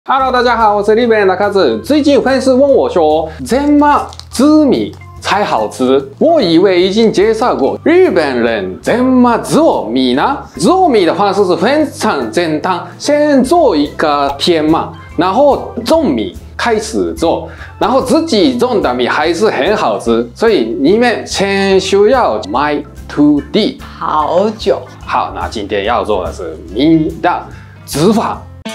Hello， 大家好，我是日本人的卡子。最近粉丝问我说，怎么紫米才好吃？我以为已经介绍过日本人怎么做米呢？做米的方式是非常简单，先做一个田嘛，然后种米。 开始做，然后自己种的米还是很好吃，所以你们先需要买土地。 好久。 好，那今天要做的是米的煮法。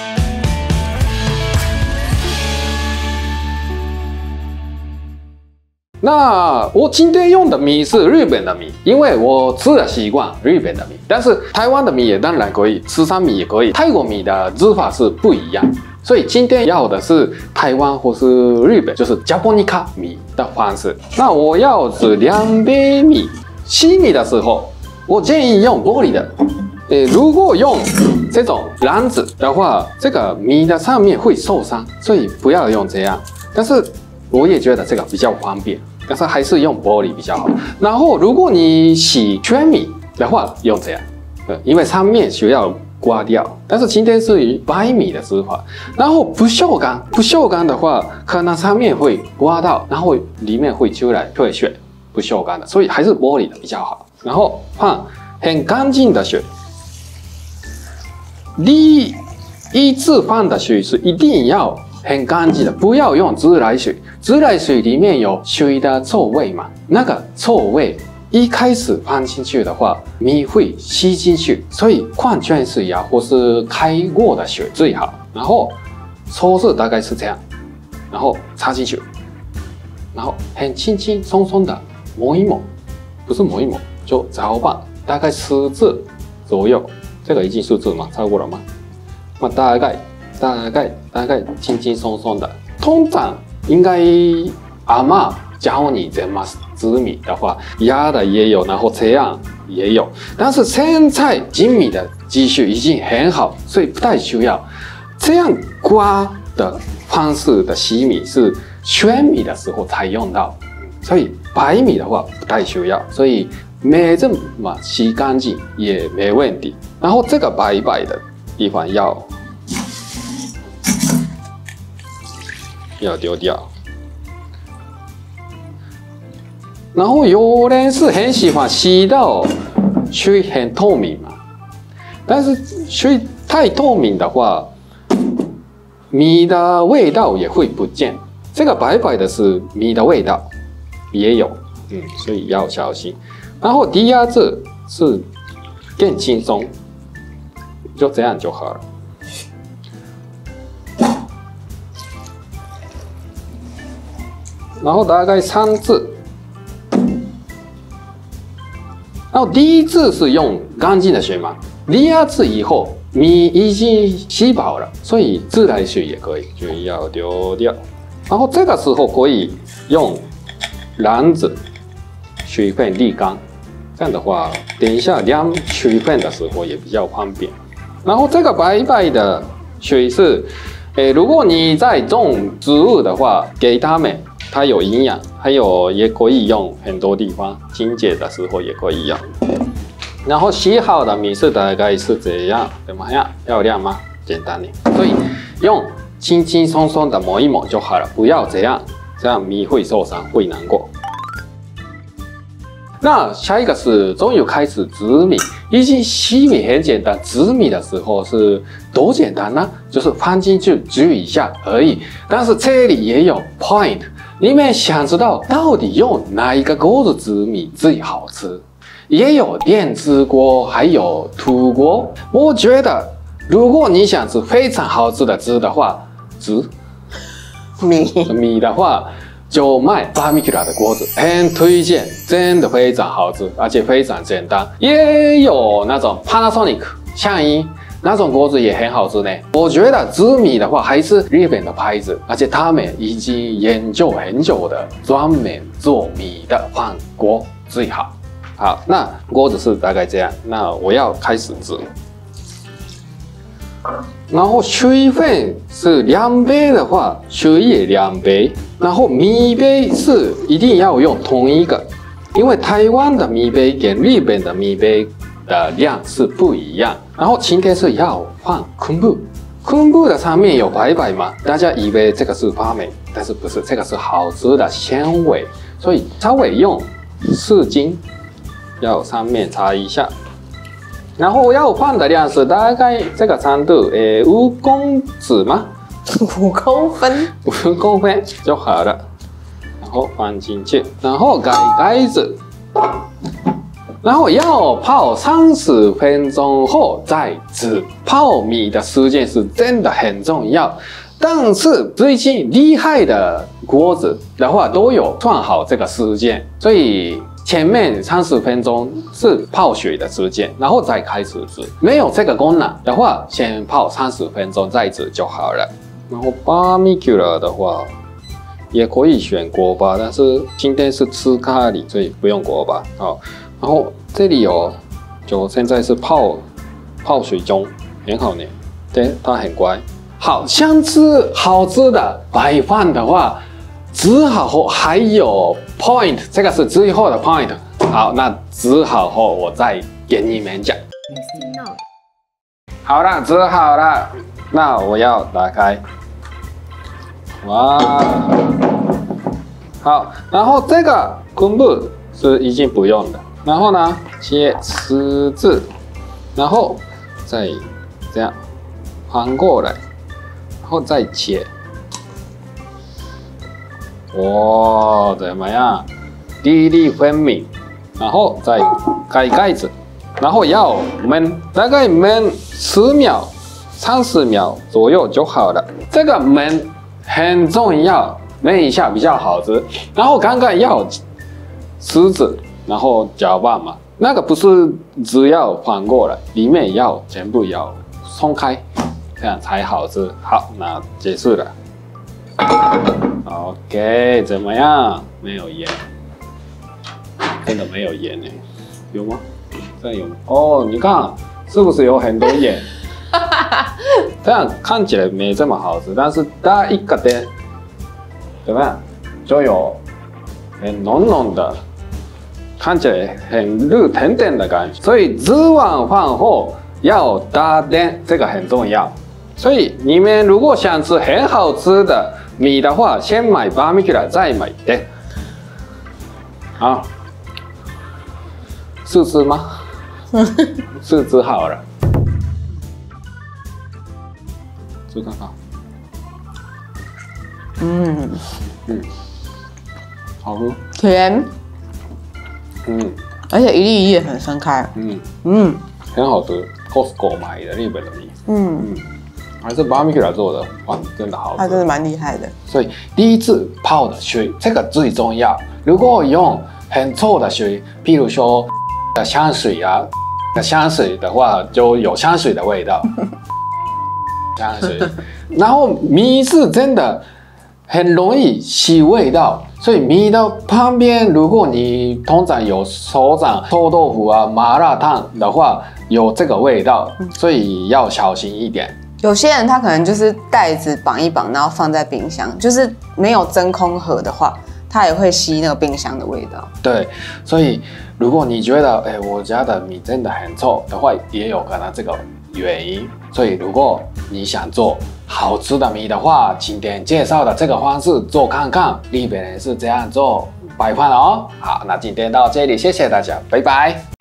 那我今天用的米是日本的米，因为我吃的习惯日本的米，但是台湾的米也当然可以，四川米也可以，泰国米的煮法是不一样。 所以今天要的是台湾或是日本，就是加波尼卡米的方式。那我要是2杯米，洗米的时候，我建议用玻璃的。如果用这种篮子的话，这个米的上面会受伤，所以不要用这样。但是我也觉得这个比较方便，但是还是用玻璃比较好。然后如果你洗全米的话，用这样，因为上面需要 刮掉，但是今天是白米的吃法。然后不锈钢的话，可能上面会刮到，然后里面会出来退血，不锈钢的，所以还是玻璃的比较好。然后放很干净的水，第一次放的水是一定要很干净的，不要用自来水，自来水里面有水的臭味嘛，那个臭味 一开始放进去的话，米会吸进去，所以矿泉水呀，或是开过的水最好。然后搓是大概是这样，然后插进去，然后很轻轻松松的磨一磨，不是磨一磨，就搅拌，大概10次左右。这个已经10次吗？超过了吗？那大概轻轻松松的。通常应该阿嬷教你怎么 紫米的话，压的也有，然后这样也有，但是现在精米的技术已经很好，所以不太需要这样刮的方式的洗米是全米的时候才用到，所以白米的话不太需要，所以没这么洗干净也没问题。然后这个白白的地方要丢掉。 然后有人是很喜欢洗到水很透明嘛，但是水太透明的话，米的味道也会不见。这个白白的是米的味道也有，所以要小心。然后低压次是更轻松，就这样就好了。然后大概3次。 然后第一次是用干净的水嘛，第二次以后米已经洗饱了，所以自来水也可以，就要丢掉。然后这个时候可以用篮子水分沥干，这样的话，等一下量水分的时候也比较方便。然后这个白白的水是，如果你在种植物的话，给它们。 它有营养，还有也可以用很多地方，清洁的时候也可以用。然后洗好的米是大概是这样，怎么样？漂亮吗？简单的，所以用轻轻松松的磨一磨就好了，不要这样，这样米会受伤，会难过。那下一个是终于开始紫米，已经洗米很简单，紫米的时候是多简单呢？就是放进去煮一下而已。但是这里也有 point。 你们想知道到底用哪一个锅子煮米最好吃？也有电子锅，还有土锅。我觉得，如果你想吃非常好吃的汁的话，米的话，就买Barbecula的锅子，很推荐，真的非常好吃，而且非常简单。也有那种 Panasonic 相依。 那种锅子也很好吃呢。我觉得紫米的话还是日本的牌子，而且他们已经研究很久的，专门做米的饭锅最好。好，那锅子是大概这样。那我要开始煮。然后水分是2杯的话，水也2杯。然后米杯是一定要用同一个，因为台湾的米杯跟日本的米杯 的量是不一样，然后今天是要放昆布， 昆布的上面有白白嘛，大家以为这个是发霉，但是不是，这个是好吃的纤维，所以稍微用湿巾要上面擦一下，然后要放的量是大概这个长度，5公尺吗 ？5公分 ，5公分就好了。然后放进去，然后盖盖子。然后要泡30分钟后再吃。泡米的时间是真的很重要，但是最近厉害的锅子的话都有算好这个时间，所以前面30分钟是泡水的时间，然后再开始吃。没有这个功能的话，先泡30分钟再吃就好了。然后 barbecue 的话，也可以选锅巴，但是今天是吃咖喱，所以不用锅巴。好。然后这里有，就现在是泡水中，很好呢。对，它很乖。好，想吃好吃的白饭的话，煮好后还有 point， 这个是最后的 point。好，那煮好后我再给你们讲。好了，煮好了，那我要打开。哇，好，然后这个昆布是已经不用的。然后呢，切十字，然后再这样翻过来，然后再切。哇，怎么样？粒粒分明。然后再盖盖子，然后要焖，大概焖10秒、30秒左右就好了。这个焖很重要，焖一下比较好吃。然后刚刚要狮子。然后搅拌嘛，那个不是只要翻过来，里面要全部要松开，这样才好吃。好，那结束了。OK， 怎么样？没有盐，真的没有盐呢？有吗？这有吗？哦，你看是不是有很多盐？这样看起来没这么好吃，但是搭一个点，怎么样？就有很浓浓的。看起来很热腾腾的感觉，所以吃完饭后要打点，这个很重要。所以你们如果想吃很好吃的米的话，先买 barbecue 再买蛋。好，试吃吗？试吃好了，吃看看。好喝。 甜。而且一粒一粒很分开。 很好吃 ，Costco 买的日本的米。还是 barbecue 做的，哇，真的好吃。 它真的蛮厉害的。 所以第一次泡的水，这个最重要。如果用很臭的水，譬如说香水啊，香水的话就有香水的味道。香水，然后米是真的很容易吸味道。所以米的旁边，如果你通常有手掌臭豆腐啊、麻辣烫的话，有这个味道，所以要小心一点。 有些人他可能就是袋子绑一绑，然后放在冰箱，就是没有真空盒的话，它也会吸那个冰箱的味道。 对，所以如果你觉得我家的米真的很臭的话，也有可能这个原因。所以如果你想做好吃的米的话，今天介绍的这个方式做看看，日本人是这样做白饭哦。好，那今天到这里，谢谢大家，拜拜。